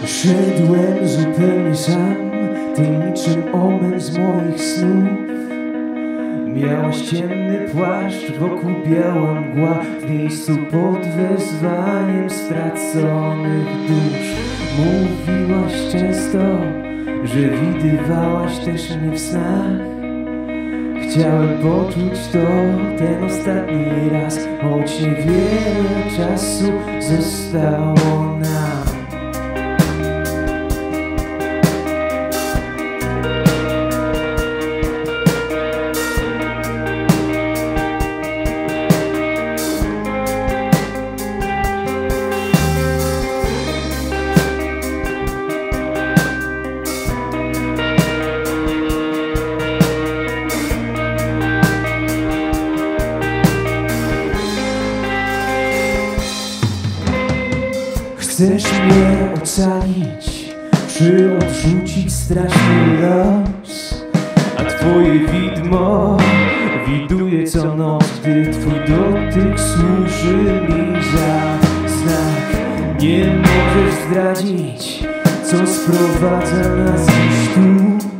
Szedłem zupełnie sam, ty niczym omen z moich snów. Miałaś ciemny płaszcz, wokół biała mgła, w miejscu pod wezwaniem straconych dusz. Mówiłaś często, że widywałaś też mnie w snach. Chciałem poczuć to ten ostatni raz, choć niewiele czasu zostało nam. Chcesz mnie ocalić, czy odrzucić straszny los? A twoje widmo widuje co noc, gdy twój dotyk służy mi za znak. Nie możesz zdradzić, co sprowadza nas dziś tu.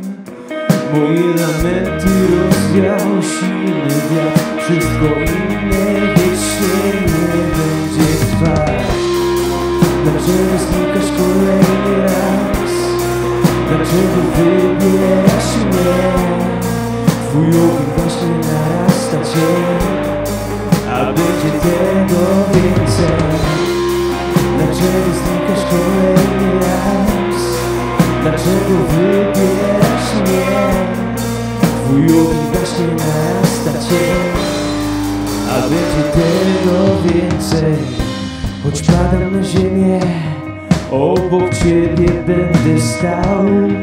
Moje lamenty rozwiał silny wiatr, wszystko inne wiecznie nie będzie trwać. Dlaczego znikasz kolejny raz? Dlaczego wybierasz mnie? Twój ogień właśnie narasta cień, a będzie tego więcej. Dlaczego znikasz kolejny raz? Dlaczego wybierasz mnie? Twój ogień właśnie narasta cień, a będzie tego więcej. Choć padam na ziemię, obok ciebie będę stał.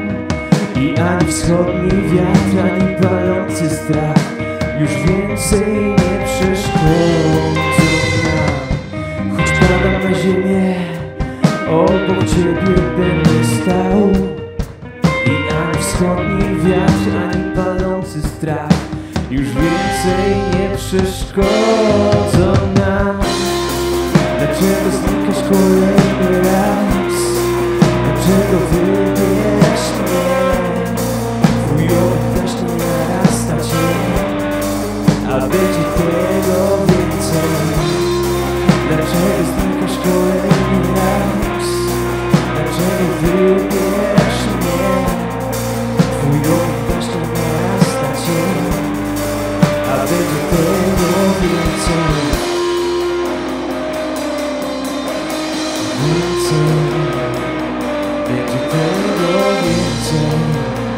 I ani wschodni wiatr, ani palący strach już więcej nie przeszkodzą nam. Choć padam na ziemię, obok ciebie będę stał. I ani wschodni wiatr, ani palący strach już więcej nie przeszkodzą nam. Dlaczego znikasz kolejny raz? Dlaczego wybierasz mnie? Twój ogień właśnie narasta cień, a będzie tego więcej. Dlaczego znikasz kolejny raz? Dlaczego wybierasz mnie? Twój ogień właśnie narasta cień, a będzie tego więcej. Będzie tego więcej.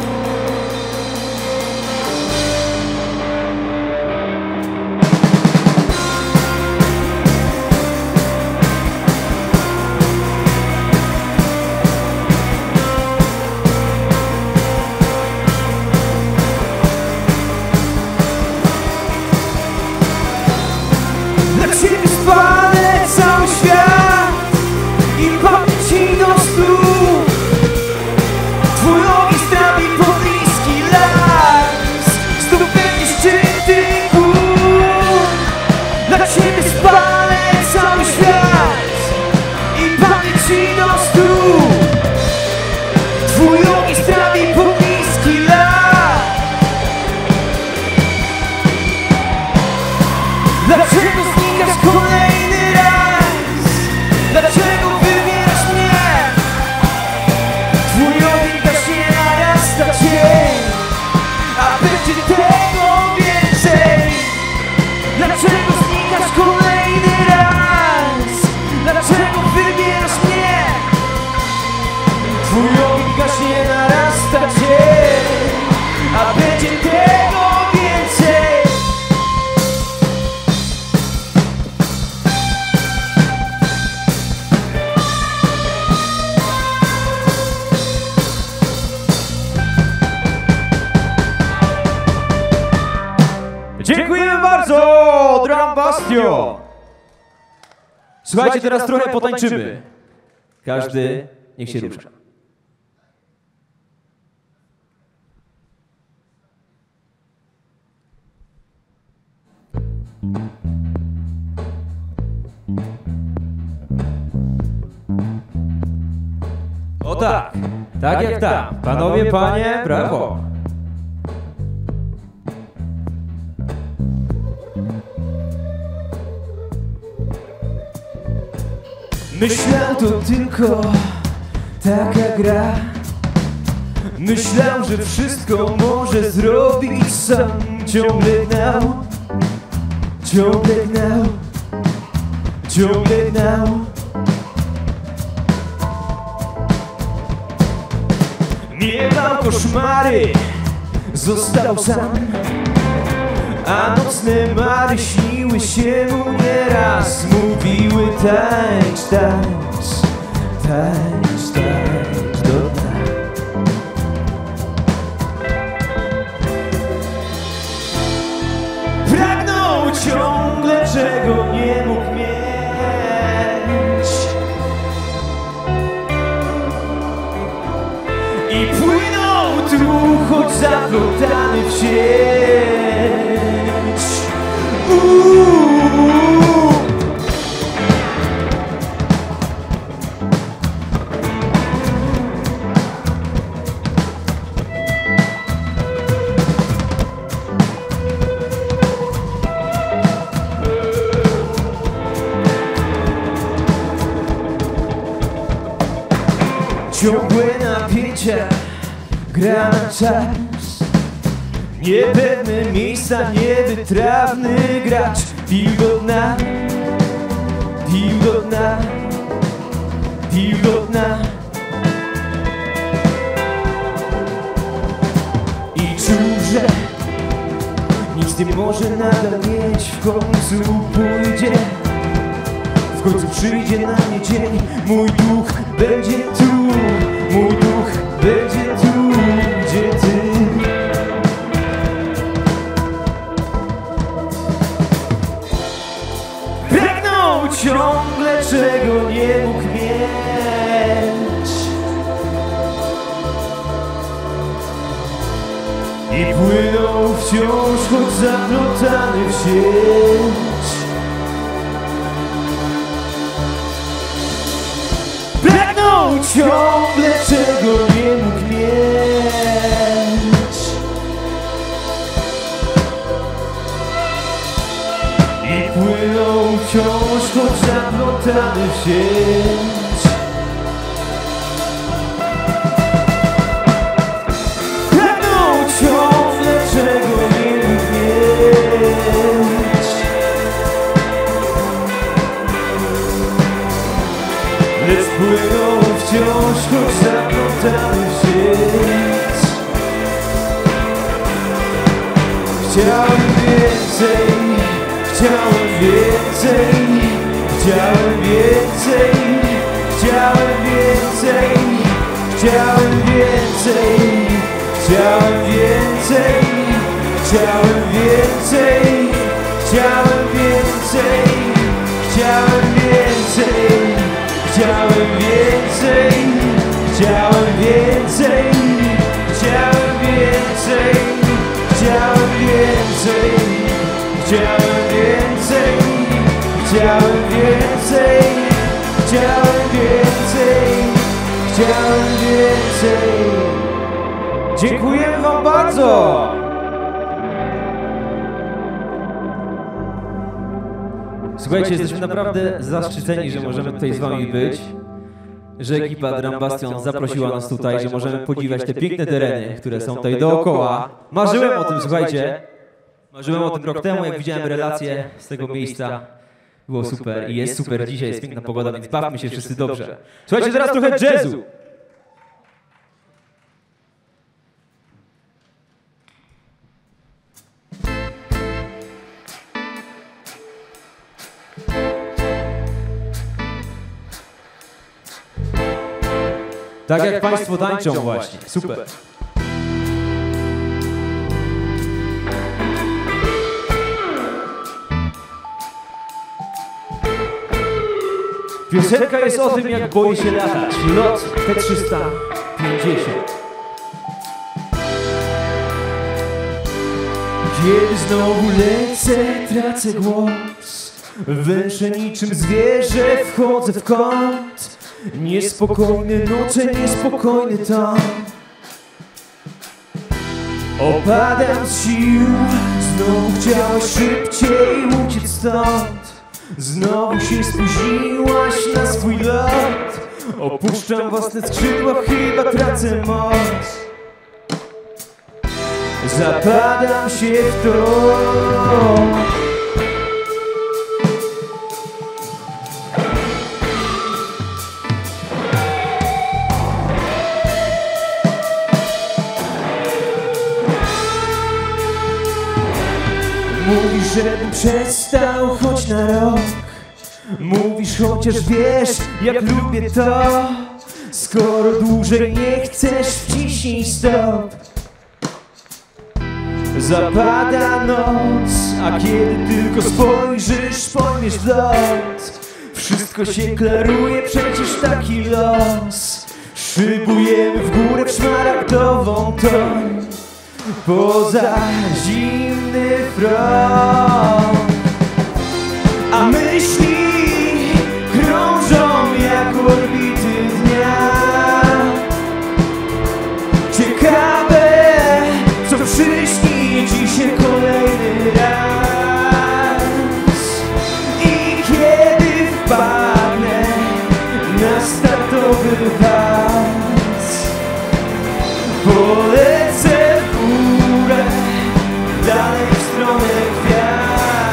Dla ciebie spalę cały świat i pamięci do stóp. Twój ogień strawi pobliski las, znów będziesz szczyty gór. Dla ciebie spalę cały świat i pamięci do stóp. Twój ogień strawi pobliski las. Dlaczego znikasz kolejny raz? Dlaczego wybierasz mnie? Twój ogień gaśnie narasta cień, a będzie tego więcej. Dlaczego znikasz kolejny raz? Dlaczego wybierasz mnie? Twój ogień gaśnie narasta cień, a będzie tego więcej. Dziękujemy bardzo, Drum Bastion! Słuchajcie, teraz trochę potańczymy. Każdy niech się rusza. Tak jak tam. Panowie, panie, brawo. Myślał to tylko taka gra. Myślał, że wszystko może zrobić sam. Ciągle gnał, ciągle gnał, ciągle gnał. Miewał koszmary, został sam. A nocne mary śniły się mu nieraz. Mówiły tańcz, tańcz, tańcz, tańcz do dna. Pragnął ciągle, czego nie mógł mieć. I płynął tu, choć zaplątany w sieć. Ciągłe napięcia, gra na czas. Niepewne miejsca, niewytrawny gracz. Pił do dna, pił do dna, pił do dna. I czuł, że nic nie może nadal mieć. W końcu pójdzie, w końcu przyjdzie na mnie dzień. Mój duch będzie tu, mój duch będzie tu, gdzie ty. Pragnął ciągle, czego nie mógł mieć. I płynął wciąż, choć zaplątany w sieć. Pragnął ciągle, czego nie mógł mieć. I płynął wciąż, choć zaplątany w sieć. Pragnął ciągle, czego nie mógł mieć. Lecz płynął wciąż, choć zaplątany w sieć. Chciałem więcej, chciałem więcej, chciałem więcej, chciałem więcej, chciałem więcej, chciałem więcej, chciałem więcej, chciałem więcej, chciałem więcej. Chciałem więcej, chciałem więcej, chciałem więcej, chciałem więcej, chciałem więcej, chciałem więcej, chciałem więcej, chciałem więcej. Dziękujemy wam bardzo! Słuchajcie, jesteśmy naprawdę zaszczyceni, że możemy tutaj z wami być, że ekipa Drum Bastion zaprosiła nas tutaj, że możemy podziwiać te piękne tereny, które są tutaj dookoła. Marzyłem o tym, słuchajcie, marzyłem o tym rok temu, jak widziałem relacje z tego miejsca. Było super i jest super dzisiaj, jest piękna pogoda, więc bawmy się wszyscy dobrze. Słuchajcie, teraz trochę jazzu. Tak jak państwo tańczą właśnie. Super. Piosenka jest o tym, jak boi się latać. Lot T-350. Kiedy znowu lecę, tracę głos. Węszę niczym zwierzę, wchodzę w kąt. Niespokojne noce, niespokojny ton. Opadam z sił, znowu chciałeś szybciej uciec stąd. Znowu się spóźniłaś na swój lot. Opuszczam własne skrzydła, chyba tracę moc. Zapadam się w to. Mówisz, żebym przestał choć na rok. Mówisz, chociaż wiesz, jak lubię to. Skoro dłużej nie chcesz, wciśnij stop. Zapada noc, a kiedy tylko spojrzysz, pojmiesz lot. Wszystko się klaruje, przecież taki los. Szybujemy w górę w szmaragdową toń. Poza zimny front. A myśli krążą jak orbity dnia. Ciekawe, co przyśni ci się kolejny raz. I kiedy wpadnę na startowy pas, polecę w górę, dalej w stronę gwiazd.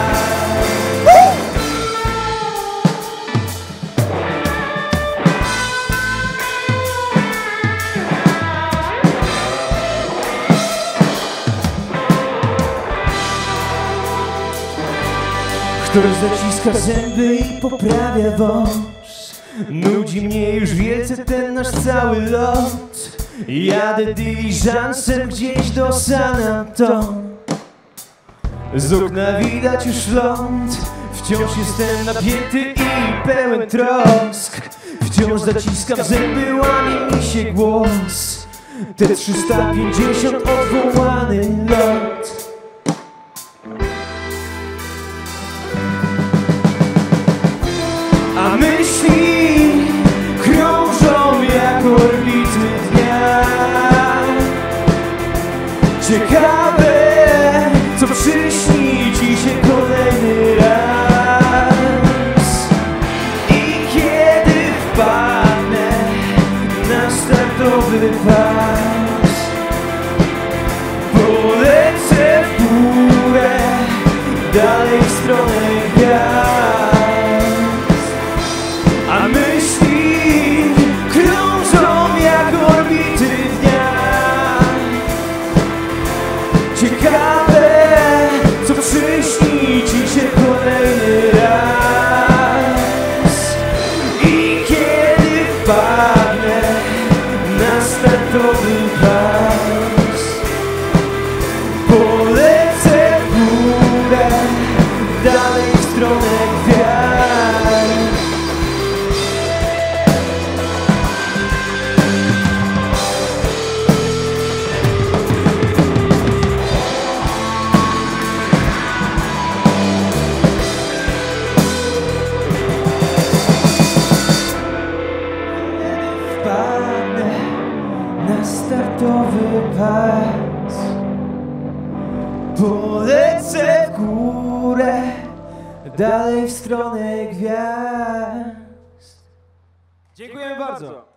Ktoś zaciska zęby i poprawia wąż. Nudzi mnie już wielce ten nasz cały lot. Jadę dyliżansem gdzieś do San Anton. Z okna widać już ląd. Wciąż jestem napięty i pełen trosk. Wciąż zaciskam zęby, łamie mi się głos. T-350 odwołany lot. A myśli krążą jak orbity dnia. Ciekawe, co przyśni ci się kolejny raz. I kiedy wpadnę na startowy pas, polecę w górę, dalej w stronę gwiazd. A myśli krążą jak orbity dnia. Ciekawe, co przyśni ci się kolejny raz. I kiedy wpadnę na startowy pas, polecę w górę, dalej w stronę gwiazd. Wpadnę na startowy pas, polecę w górę, dalej w stronę gwiazd. Dziękujemy bardzo.